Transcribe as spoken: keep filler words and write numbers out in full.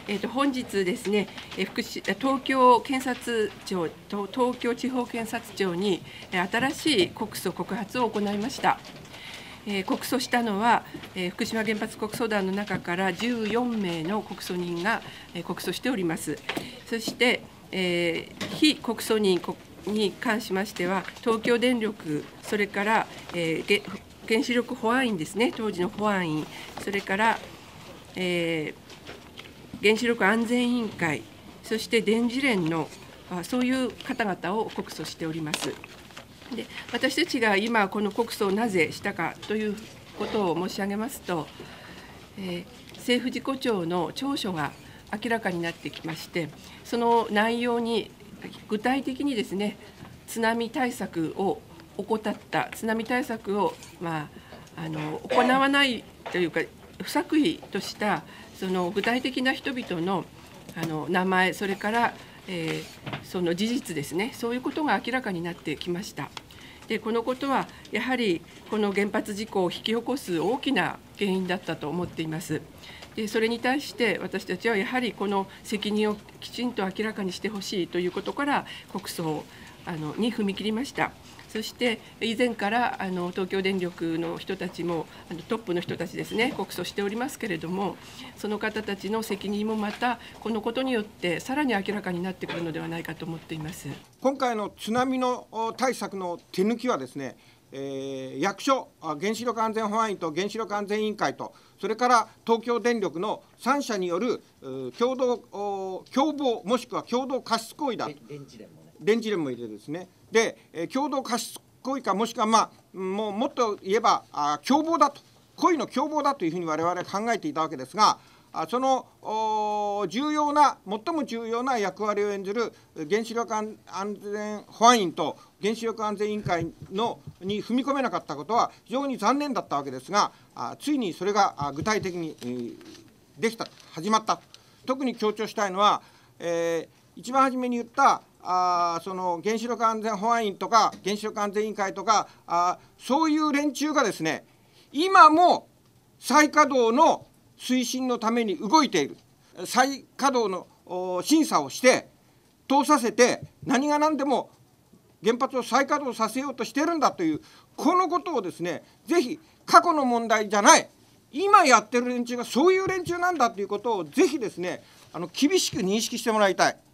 えー、と本日ですね、えー、福祉東京検察庁と東京地方検察庁に新しい告訴告発を行いました。えー、告訴したのは、えー、福島原発告訴団の中からじゅうよんめいの告訴人が、えー、告訴しております。そして、えー、非告訴人に関しましては、東京電力、それから、えー、原子力保安院ですね、当時の保安院、それから、えー原子力安全委員会、そして電磁連のそういう方々を告訴しております。で、私たちが今、この告訴をなぜしたかということを申し上げますと、えー、政府事故調の調書が明らかになってきまして、その内容に具体的にですね、津波対策を怠った、津波対策を、まあ、あの行わないというか、不作為としたその具体的な人々の、あの名前、それから、えー、その事実ですね、そういうことが明らかになってきました。で、このことはやはりこの原発事故を引き起こす大きな原因だったと思っています。で、それに対して私たちはやはりこの責任をきちんと明らかにしてほしいということから告訴をあのに踏み切りました。そして以前からあの東京電力の人たちもあのトップの人たちですね、告訴しておりますけれども、その方たちの責任もまたこのことによってさらに明らかになってくるのではないかと思っています。 今回の津波の対策の手抜きはですね、えー、役所、原子力安全保安院と原子力安全委員会と、それから東京電力のさんしゃによる共同共謀もしくは共同過失行為だと。電磁連もね。電磁連も入れてですね。で、共同過失行為か、もしくは、まあ、もうもっと言えばあ共謀だと、故意の共謀だというふうに我々は考えていたわけですが、その重要な最も重要な役割を演じる原子力安全保安院と原子力安全委員会のに踏み込めなかったことは非常に残念だったわけですが、ついにそれが具体的にできた、始まった。特に強調したいのは、えー、一番初めに言ったあその原子力安全保安院とか原子力安全委員会とかあそういう連中がですね、今も再稼働の推進のために動いている。再稼働の審査をして通させて、何が何でも原発を再稼働させようとしてるんだという、このことをですね、ぜひ過去の問題じゃない、今やってる連中がそういう連中なんだということをぜひですね、あの厳しく認識してもらいたい。